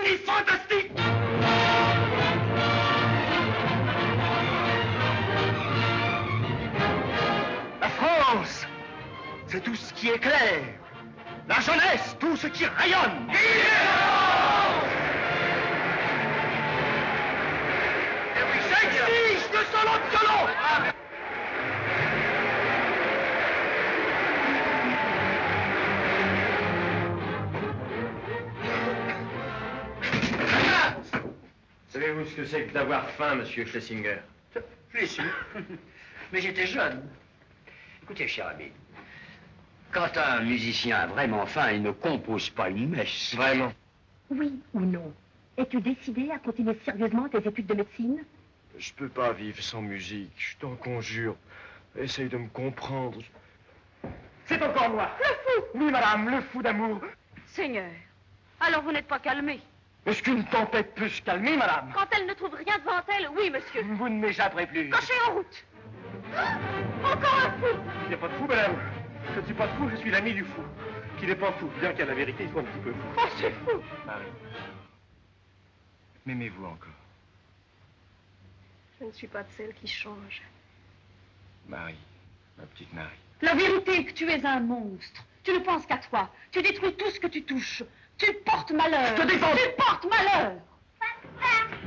génie fantastique. La France, c'est tout ce qui éclaire. La jeunesse, tout ce qui rayonne. J'exige de solo de solo. Savez-vous ce que c'est que d'avoir faim, monsieur Schlesinger? Je l'ai su. Mais j'étais jeune. Écoutez, cher ami, quand un musicien a vraiment faim, il ne compose pas une messe. Vraiment? Oui ou non? Es-tu décidé à continuer sérieusement tes études de médecine? Je peux pas vivre sans musique, je t'en conjure. Essaye de me comprendre. C'est encore moi. Le fou. Oui, madame, le fou d'amour. Seigneur, alors vous n'êtes pas calmé. Est-ce qu'une tempête peut se calmer, madame? Quand elle ne trouve rien devant elle, oui, monsieur. Vous ne m'échapperez plus. Cochez en route. Encore un fou. Il n'y a pas de fou, madame. Je ne suis pas fou, je suis l'ami du fou. Qui n'est pas fou, bien qu'à la vérité, il soit un petit peu fou. Oh, c'est fou. Marie, m'aimez-vous encore? Je ne suis pas de celle qui change. Marie, ma petite Marie. La vérité est que tu es un monstre. Tu ne penses qu'à toi. Tu détruis tout ce que tu touches. Tu portes malheur. Je te défends. Tu portes malheur. Papa,